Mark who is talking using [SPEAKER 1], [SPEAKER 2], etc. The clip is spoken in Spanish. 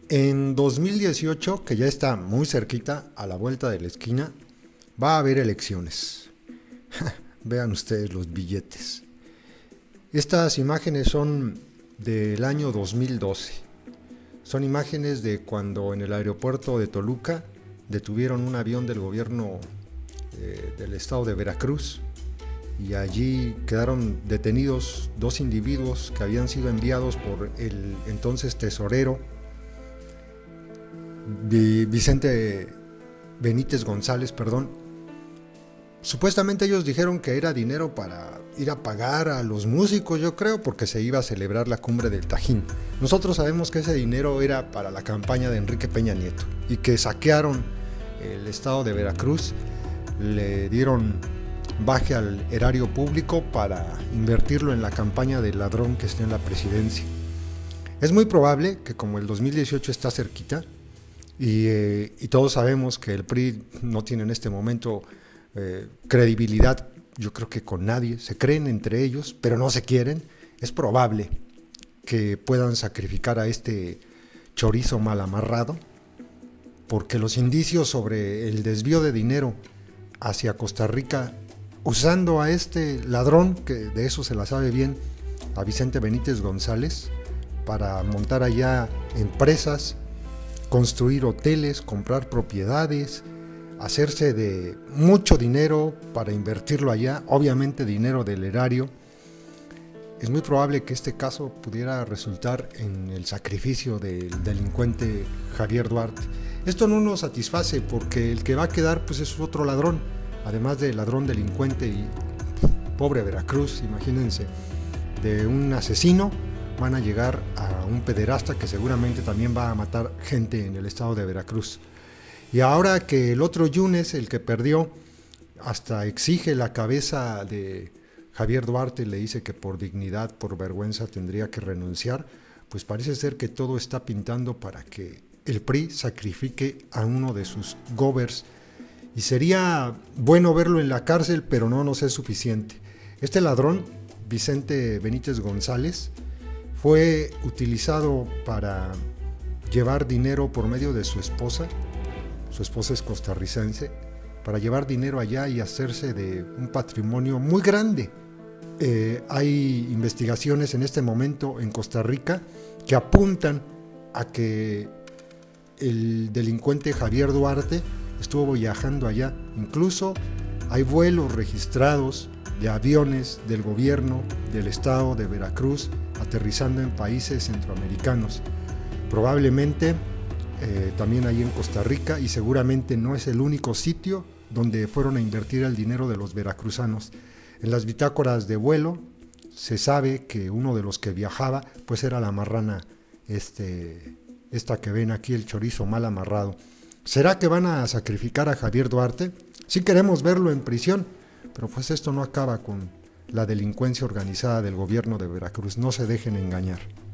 [SPEAKER 1] En 2018, que ya está muy cerquita, a la vuelta de la esquina, va a haber elecciones. Vean ustedes los billetes. Estas imágenes son del año 2012. Son imágenes de cuando en el aeropuerto de Toluca detuvieron un avión del gobierno del estado de Veracruz y allí quedaron detenidos dos individuos que habían sido enviados por el entonces tesorero Vicente Benítez González, Supuestamente ellos dijeron que era dinero para ir a pagar a los músicos, yo creo, porque se iba a celebrar la cumbre del Tajín. Nosotros sabemos que ese dinero era para la campaña de Enrique Peña Nieto y que saquearon el estado de Veracruz, le dieron baje al erario público para invertirlo en la campaña del ladrón que está en la presidencia. Es muy probable que, como el 2018 está cerquita y todos sabemos que el PRI no tiene en este momento credibilidad, yo creo que con nadie, se creen entre ellos, pero no se quieren, es probable que puedan sacrificar a este chorizo mal amarrado, porque los indicios sobre el desvío de dinero hacia Costa Rica, usando a este ladrón, que de eso se la sabe bien, a Vicente Benítez González, para montar allá empresas, construir hoteles, comprar propiedades, hacerse de mucho dinero para invertirlo allá, obviamente dinero del erario. Es muy probable que este caso pudiera resultar en el sacrificio del delincuente Javier Duarte. Esto no nos satisface porque el que va a quedar pues es otro ladrón, además de ladrón delincuente y pobre Veracruz, imagínense, de un asesino van a llegar a un pederasta que seguramente también va a matar gente en el estado de Veracruz. Y ahora que el otro Yunes, el que perdió, hasta exige la cabeza de Javier Duarte, le dice que por dignidad, por vergüenza tendría que renunciar, pues parece ser que todo está pintando para que el PRI sacrifique a uno de sus gobers. Y sería bueno verlo en la cárcel, pero no nos es suficiente. Este ladrón, Vicente Benítez González, fue utilizado para llevar dinero por medio de su esposa es costarricense, para llevar dinero allá y hacerse de un patrimonio muy grande. Hay investigaciones en este momento en Costa Rica que apuntan a que el delincuente Javier Duarte estuvo viajando allá. Incluso hay vuelos registrados de aviones del gobierno del estado de Veracruz aterrizando en países centroamericanos. Probablemente también ahí en Costa Rica, y seguramente no es el único sitio donde fueron a invertir el dinero de los veracruzanos. En las bitácoras de vuelo se sabe que uno de los que viajaba pues era la marrana, esta que ven aquí, el chorizo mal amarrado. ¿Será que van a sacrificar a Javier Duarte? Sí queremos verlo en prisión, pero pues esto no acaba con la delincuencia organizada del gobierno de Veracruz. No se dejen engañar.